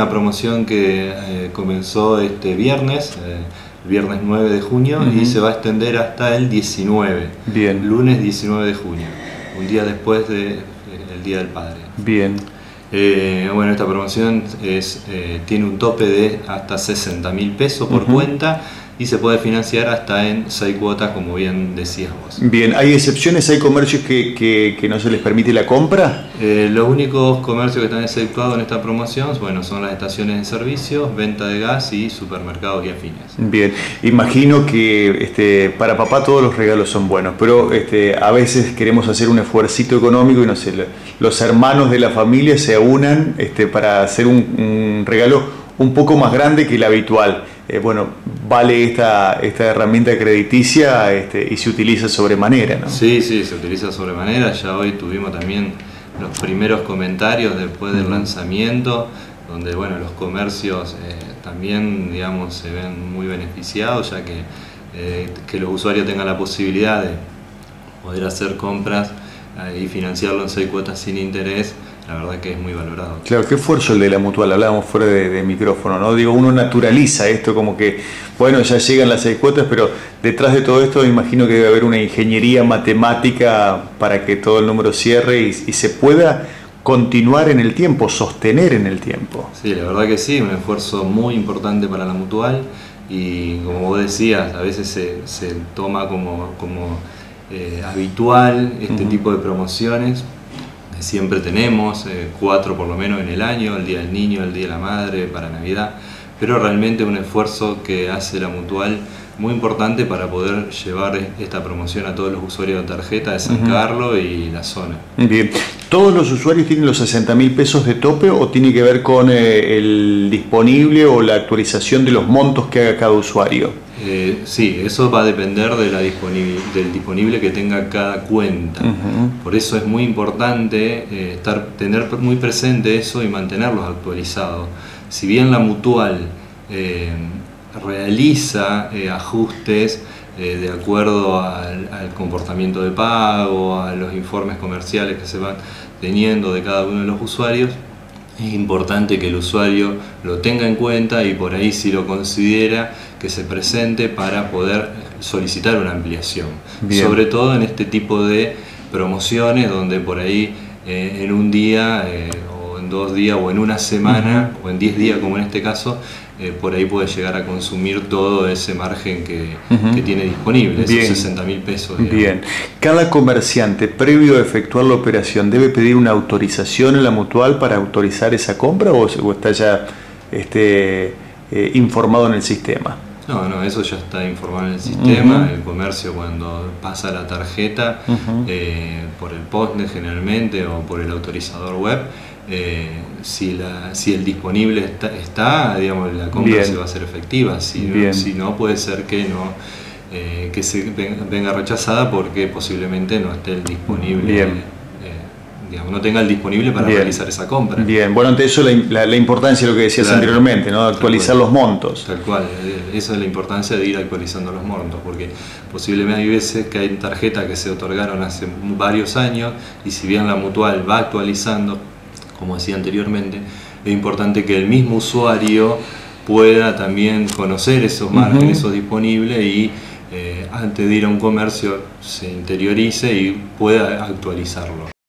una promoción que comenzó este viernes, el viernes 9 de junio, y se va a extender hasta el 19, Bien. Lunes 19 de junio, un día después del Día del Padre. Bien. Bueno, esta promoción tiene un tope de hasta 60.000 pesos por cuenta y se puede financiar hasta en 6 cuotas, como bien decías vos. Bien, ¿hay excepciones? ¿Hay comercios que no se les permite la compra? Los únicos comercios que están exceptuados en esta promoción, bueno, son las estaciones de servicios, venta de gas y supermercados y afines. Bien, imagino que para papá todos los regalos son buenos, pero a veces queremos hacer un esfuercito económico y no sé, los hermanos de la familia se aunan para hacer un regalo un poco más grande que el habitual. Bueno, vale esta herramienta crediticia y se utiliza sobremanera, ¿no? Sí, se utiliza sobremanera. Ya hoy tuvimos también los primeros comentarios después del lanzamiento, donde bueno, los comercios también, digamos, se ven muy beneficiados, ya que los usuarios tengan la posibilidad de poder hacer compras y financiarlo en 6 cuotas sin interés. La verdad que es muy valorado. Claro, qué esfuerzo el de la Mutual, hablábamos fuera de micrófono, ¿no? Digo, uno naturaliza esto como que, bueno, ya llegan las 6 cuotas, pero detrás de todo esto imagino que debe haber una ingeniería matemática para que todo el número cierre y se pueda continuar en el tiempo, sostener en el tiempo. Sí, la verdad que sí, un esfuerzo muy importante para la Mutual y como vos decías, a veces se toma como habitual este tipo de promociones. Siempre tenemos 4 por lo menos en el año, el Día del Niño, el Día de la Madre, para Navidad, pero realmente un esfuerzo que hace la Mutual muy importante para poder llevar esta promoción a todos los usuarios de tarjeta de San Carlos y la zona. Bien, ¿todos los usuarios tienen los 60.000 pesos de tope o tiene que ver con el disponible o la actualización de los montos que haga cada usuario? Sí, eso va a depender de del disponible que tenga cada cuenta. Por eso es muy importante tener muy presente eso y mantenerlos actualizados. Si bien la Mutual realiza ajustes de acuerdo al comportamiento de pago, a los informes comerciales que se van teniendo de cada uno de los usuarios, es importante que el usuario lo tenga en cuenta y por ahí, si lo considera, que se presente para poder solicitar una ampliación. Bien. Sobre todo en este tipo de promociones donde por ahí en un día o en 2 días o en una semana o en 10 días, como en este caso, por ahí puede llegar a consumir todo ese margen que tiene disponible, esos 60.000 pesos. Digamos. Bien. ¿Cada comerciante, previo a efectuar la operación, debe pedir una autorización en la Mutual para autorizar esa compra o está ya informado en el sistema? No, eso ya está informado en el sistema. El comercio, cuando pasa la tarjeta por el POSnet generalmente o por el autorizador web, si el disponible está, digamos, la compra se va a hacer efectiva. Si no, puede ser que que se venga rechazada porque posiblemente no esté el disponible. Digamos, no tenga el disponible para realizar esa compra. Bien, bueno, ante eso la importancia de lo que decías anteriormente, ¿no? Actualizar los montos. Tal cual, esa es la importancia de ir actualizando los montos, porque posiblemente hay veces que hay tarjetas que se otorgaron hace varios años y si bien la Mutual va actualizando, como decía anteriormente, es importante que el mismo usuario pueda también conocer esos márgenes, esos disponibles y antes de ir a un comercio se interiorice y pueda actualizarlo.